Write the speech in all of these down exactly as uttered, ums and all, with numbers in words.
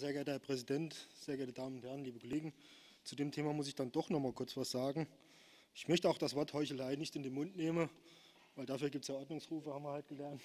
sehr geehrter Herr Präsident, sehr geehrte Damen und Herren, liebe Kollegen, zu dem Thema muss ich dann doch noch mal kurz was sagen. Ich möchte auch das Wort Heuchelei nicht in den Mund nehmen, weil dafür gibt es ja Ordnungsrufe, haben wir halt gelernt.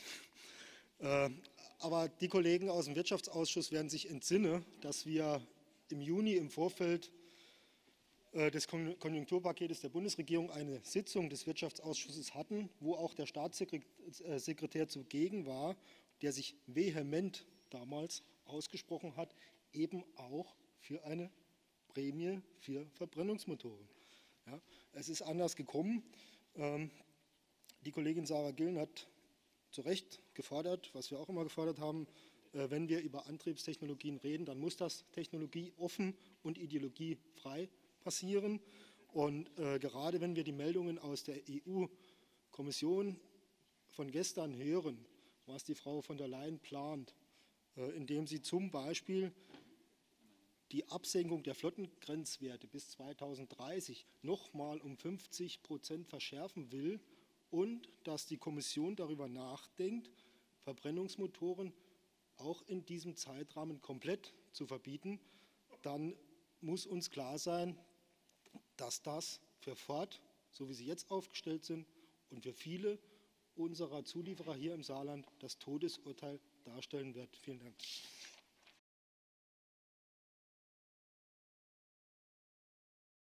Aber die Kollegen aus dem Wirtschaftsausschuss werden sich entsinnen, dass wir im Juni im Vorfeld des Konjunkturpakets der Bundesregierung eine Sitzung des Wirtschaftsausschusses hatten, wo auch der Staatssekretär zugegen war, der sich vehement damals ausgesprochen hat, eben auch für eine Prämie für Verbrennungsmotoren. Ja, es ist anders gekommen. Ähm, die Kollegin Sarah Gillen hat zu Recht gefordert, was wir auch immer gefordert haben, äh, wenn wir über Antriebstechnologien reden, dann muss das technologieoffen und ideologiefrei passieren. Und äh, gerade wenn wir die Meldungen aus der E U-Kommission von gestern hören, was die Frau von der Leyen plant, äh, indem sie zum Beispiel die Absenkung der Flottengrenzwerte bis zweitausenddreißig noch mal um fünfzig Prozent verschärfen will und dass die Kommission darüber nachdenkt, Verbrennungsmotoren auch in diesem Zeitrahmen komplett zu verbieten, dann muss uns klar sein, dass das für Ford, so wie sie jetzt aufgestellt sind, und für viele unserer Zulieferer hier im Saarland das Todesurteil darstellen wird. Vielen Dank.